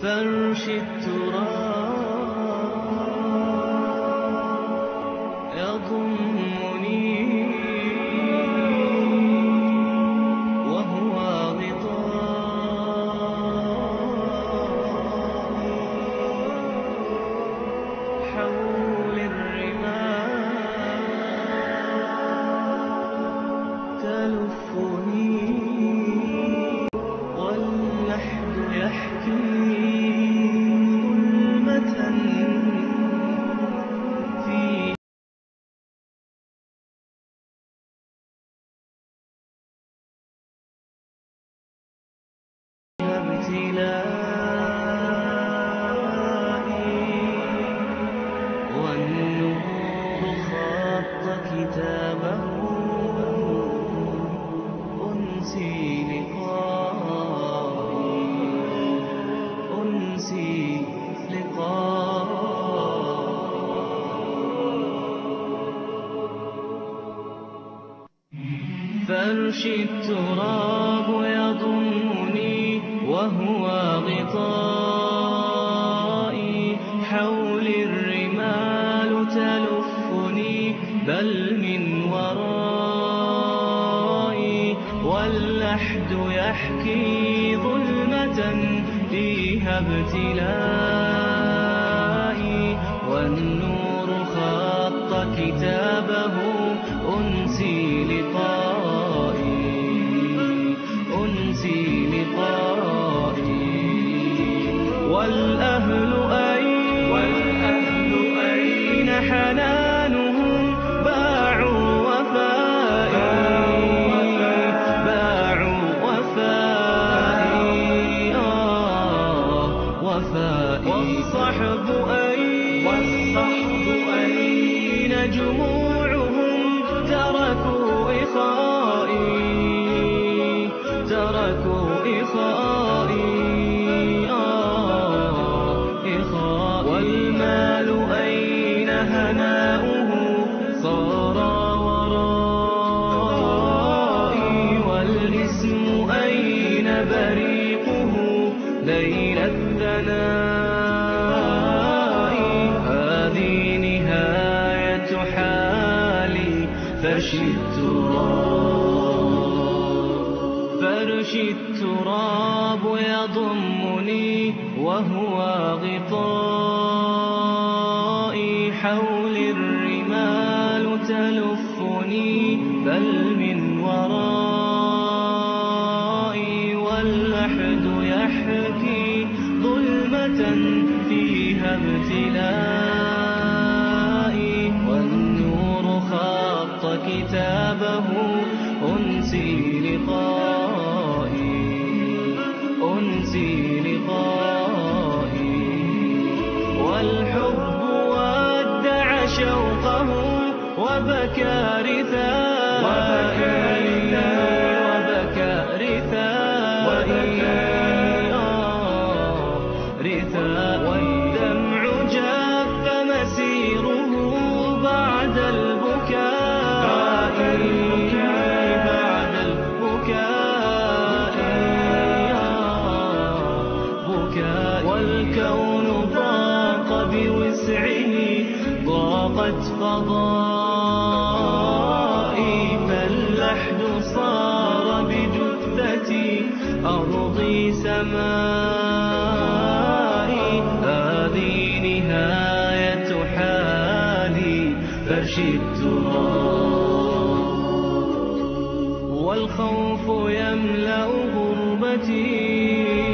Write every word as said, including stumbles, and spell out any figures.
فرش التراب يضمني وهو غطاء حول الرمال تلفني واللحد يحكي والنور خط كتابه أنسي لقائي أنسي لقائي فرش التراب يضمني وهو غطائي حول الرمال تلفني بل من ورائي واللحد يحكي ظلمة فيها ابتلائي والنور خط كتابه أنسي لقائي أنسي لقائي والأهل أين والأهل أين حنانهم باعوا وفائي باعوا وفائي آه وفائي والصحب أين والصحب أين جموعهم تركوا إخائي تركوا إخائي والمال أين هناؤه صار ورائي والاسم أين بريقه ليل الثناء هذه نهاية حالي فرش التراب فرش التراب يضمني وهو غطائي حول الرمال تلفني بل من ورائي واللحد يحكي ظلمة فيها ابتلائي والنور خط كتابه أنسي لقائي أنسي لقائي والحب ودع شوقه وبكى رثائي وبكى رثائي والدمع جاف مسيره بعد البكاء بعد البكاء بكاء والكون ضاق بوسعه ضاقت فضائي فاللحد صار بجثتي أرضي سمائي هذه نهاية حالي فرش التراب والخوف يملأ غربتي